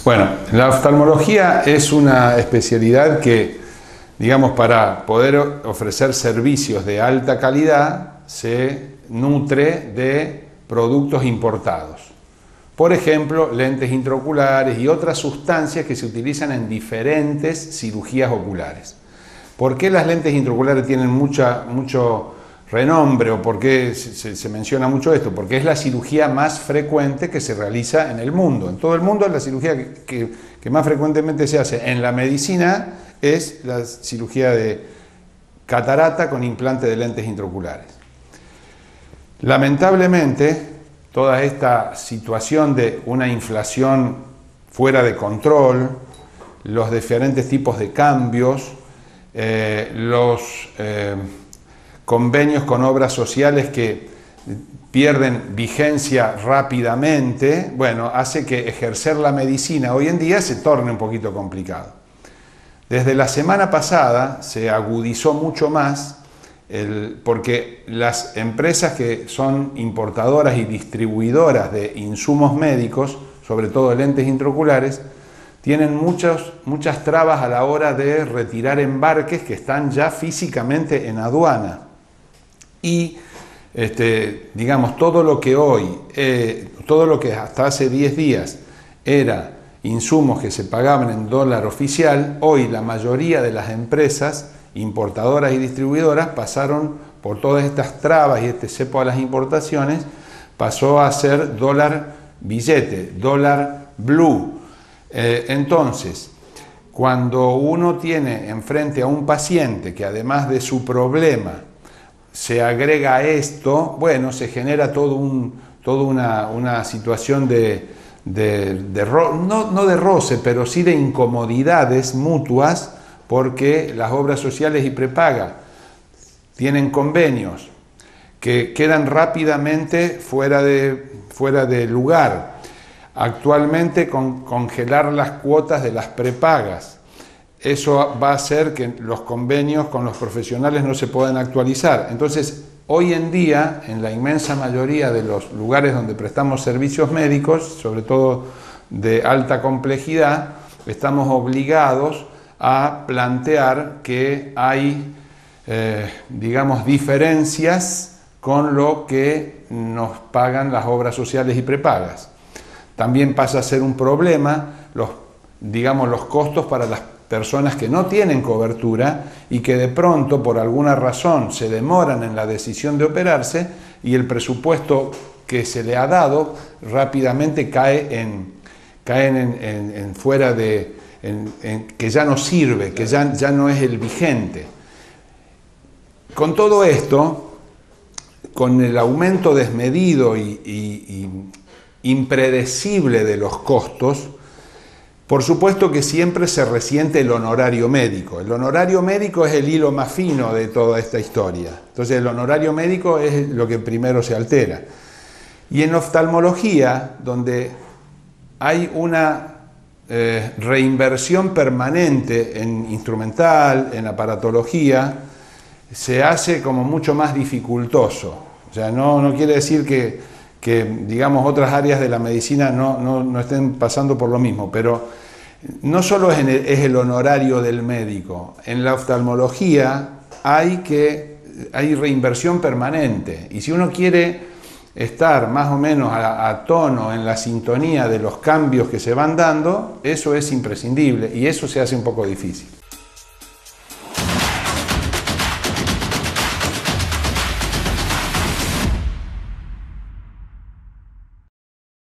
Bueno, la oftalmología es una especialidad que, digamos, para poder ofrecer servicios de alta calidad, se nutre de productos importados. Por ejemplo, lentes intraoculares y otras sustancias que se utilizan en diferentes cirugías oculares. ¿Por qué las lentes intraoculares tienen mucho renombre o por qué se menciona mucho esto? Porque es la cirugía más frecuente que se realiza en el mundo. En todo el mundo la cirugía que más frecuentemente se hace en la medicina es la cirugía de catarata con implante de lentes intraoculares. Lamentablemente, toda esta situación de una inflación fuera de control, los diferentes tipos de cambios, los convenios con obras sociales que pierden vigencia rápidamente, bueno, hace que ejercer la medicina hoy en día se torne un poquito complicado. Desde la semana pasada se agudizó mucho más porque las empresas que son importadoras y distribuidoras de insumos médicos, sobre todo lentes intraoculares, tienen muchas trabas a la hora de retirar embarques que están ya físicamente en aduana. Y digamos, todo lo que hasta hace 10 días era insumos que se pagaban en dólar oficial, hoy la mayoría de las empresas importadoras y distribuidoras pasaron por todas estas trabas y este cepo a las importaciones, pasó a ser dólar billete, dólar blue. Entonces, cuando uno tiene enfrente a un paciente que además de su problema se agrega esto, bueno, se genera toda una situación no de roce, pero sí de incomodidades mutuas, porque las obras sociales y prepaga tienen convenios que quedan rápidamente fuera de lugar. Actualmente congelar las cuotas de las prepagas. Eso va a hacer que los convenios con los profesionales no se puedan actualizar. Entonces, hoy en día, en la inmensa mayoría de los lugares donde prestamos servicios médicos, sobre todo de alta complejidad, estamos obligados a plantear que hay, digamos, diferencias con lo que nos pagan las obras sociales y prepagas. También pasa a ser un problema los costos para las personas que no tienen cobertura y que de pronto por alguna razón se demoran en la decisión de operarse y el presupuesto que se le ha dado rápidamente cae en fuera de que ya no sirve, que ya no es el vigente. Con todo esto, con el aumento desmedido y impredecible de los costos, por supuesto que siempre se resiente el honorario médico. El honorario médico es el hilo más fino de toda esta historia. Entonces el honorario médico es lo que primero se altera. Y en oftalmología, donde hay una reinversión permanente en instrumental, en aparatología, se hace como mucho más dificultoso. O sea, no quiere decir que digamos, otras áreas de la medicina no estén pasando por lo mismo, pero no solo es el honorario del médico. En la oftalmología hay reinversión permanente, y si uno quiere estar más o menos a tono en la sintonía de los cambios que se van dando, eso es imprescindible y eso se hace un poco difícil.